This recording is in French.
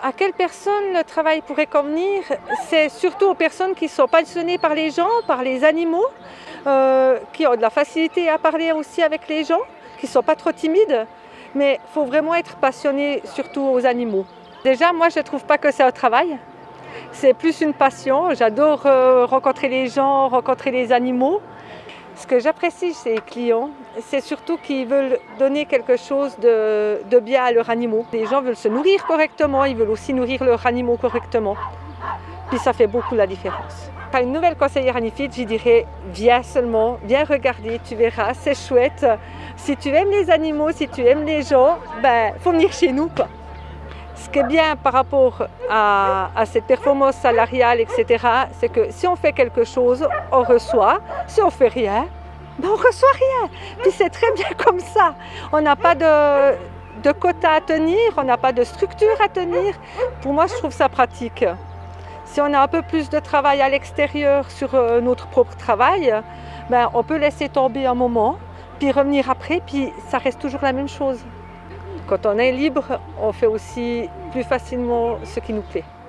À quelles personnes le travail pourrait convenir? C'est surtout aux personnes qui sont passionnées par les gens, par les animaux, qui ont de la facilité à parler aussi avec les gens, qui ne sont pas trop timides. Mais il faut vraiment être passionné surtout aux animaux. Déjà, moi, je ne trouve pas que c'est un travail. C'est plus une passion. J'adore rencontrer les gens, rencontrer les animaux. Ce que j'apprécie chez les clients, c'est surtout qu'ils veulent donner quelque chose de bien à leurs animaux. Les gens veulent se nourrir correctement, ils veulent aussi nourrir leurs animaux correctement. Puis ça fait beaucoup la différence. À une nouvelle conseillère Anifit, je dirais viens seulement, viens regarder, tu verras, c'est chouette. Si tu aimes les animaux, si tu aimes les gens, ben faut venir chez nous, quoi. Ce qui est bien par rapport à cette performance salariale, etc., c'est que si on fait quelque chose, on reçoit. Si on fait rien, ben on reçoit rien. Puis c'est très bien comme ça. On n'a pas de quota à tenir, on n'a pas de structure à tenir. Pour moi, je trouve ça pratique. Si on a un peu plus de travail à l'extérieur sur notre propre travail, ben on peut laisser tomber un moment, puis revenir après, puis ça reste toujours la même chose. Quand on est libre, on fait aussi plus facilement ce qui nous plaît.